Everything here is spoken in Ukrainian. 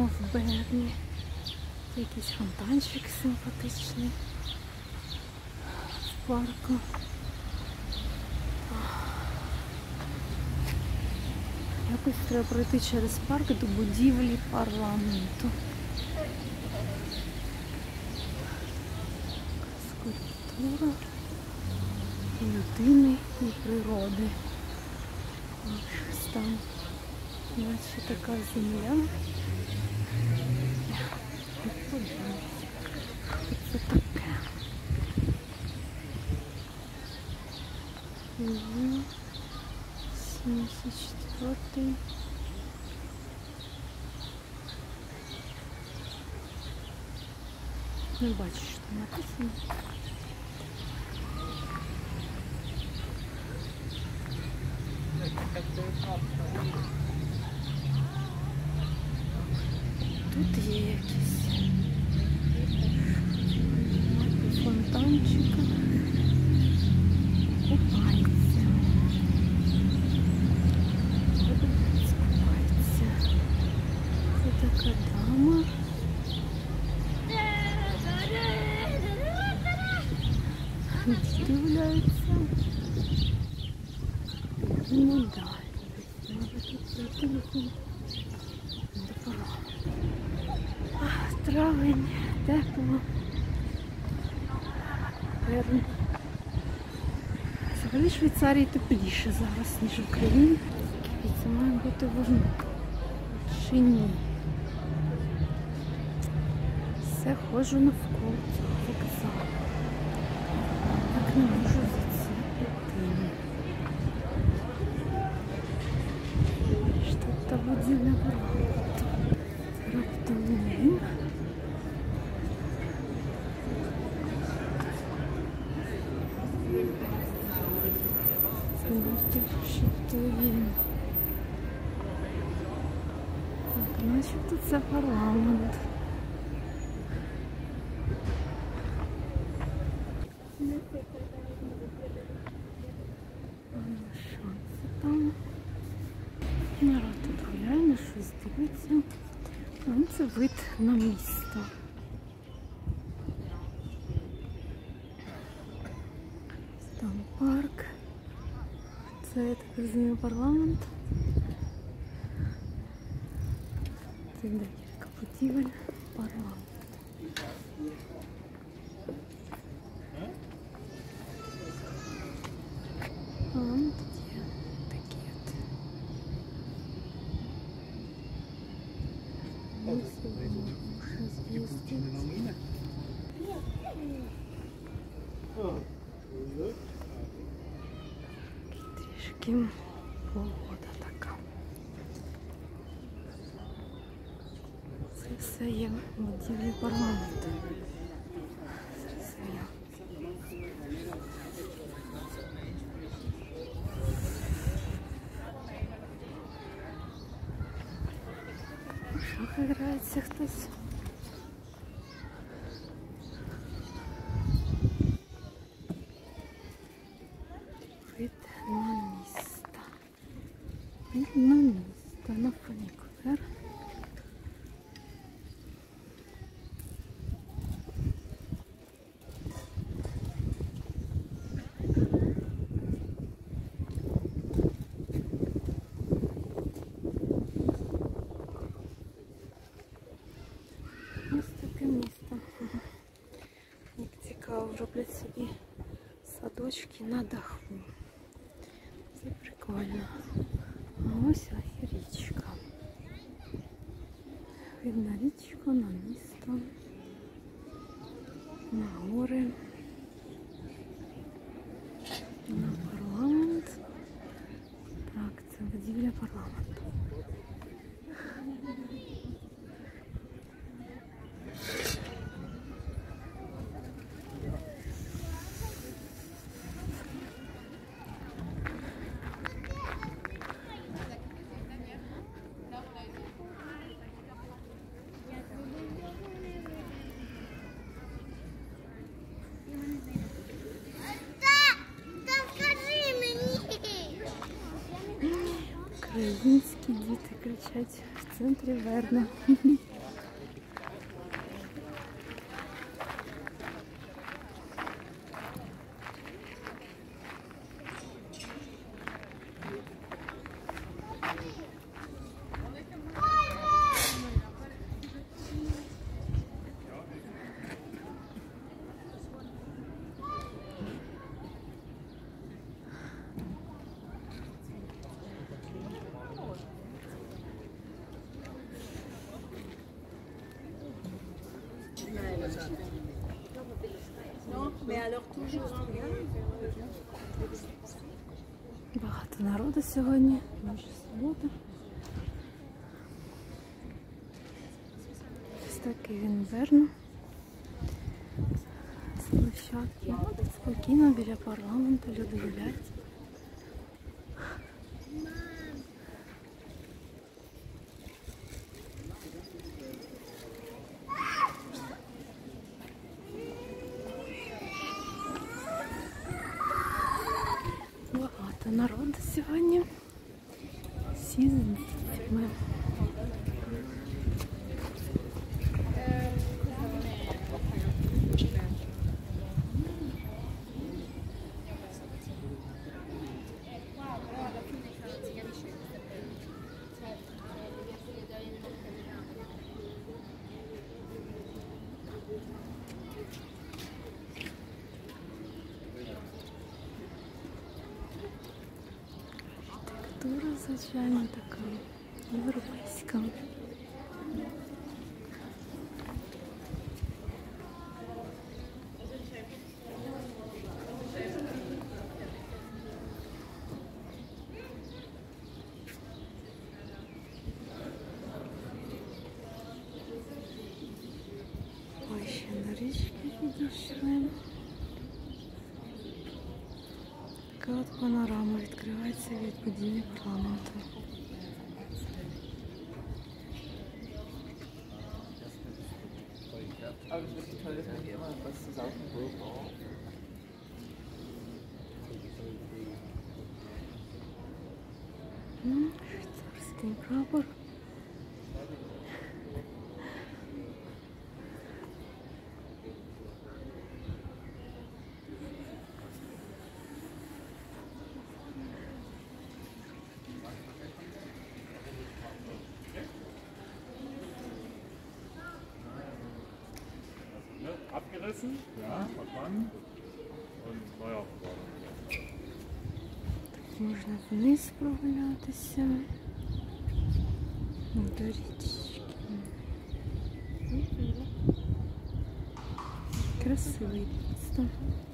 живемо в Берні. Якийсь фонтанчик симпатичний в парку. Якось треба пройти через парк до будівлі парламенту. Скульптура людини і природи. Ось там, наче така земля. Це таке. 74-й. Не бачу, що там написано. Тут є якісь фонтанчика. Купається. Купається. Це така дама. Дивляється. Ну далі. Треба тут телефон. Травень, тепло. Берн. Взагалі в Швейцарії тепліше зараз, ніж в Україні. І це має бути воно. Чи ні? Все ходжу навколо цього вокзалу. Так не можу за це піти. Що та будівля парламенту. Раптом. Це може що він. Так, начебто це парламент. Що це там? Народ тут гуляє, на щось дивиться. Це вид на місто. Там парк. Це, я так розумію, парламент. Це декілька будівель парламенту. А вон тут є такі от. Ось можна з'їздити. Трішки погода така. Це все є в будівлі парламенту. Шах грається хтось. Вид на місто. Вид на місто, на фунікулер. Ось таке місто. Як цікаво, роблять собі садочки на даху. Це прикольно. А ось і річка. Видно річку, на місто, на гори, на парламент. Так, це будівля парламенту. Українські діти кричать в центрі Берна. Багато народу сьогодні, може субота. Ось такий він Берн. З площадки. Спокійно біля парламенту люди гуляють. Багато народу сьогодні. Всі з дітьми. Архітектура, звичайно, така європейська. Ой, ще на річки підійшли. Така от панорама відкривається від будівлі парламенту. Aber es ist wirklich toll, dass man hier immer was zu saufen braucht. Швейцарський прапор. Abgerissen, ja, verstanden. Und neu aufgebaut. Можна вниз прогулятися. До річки. Красивий місто.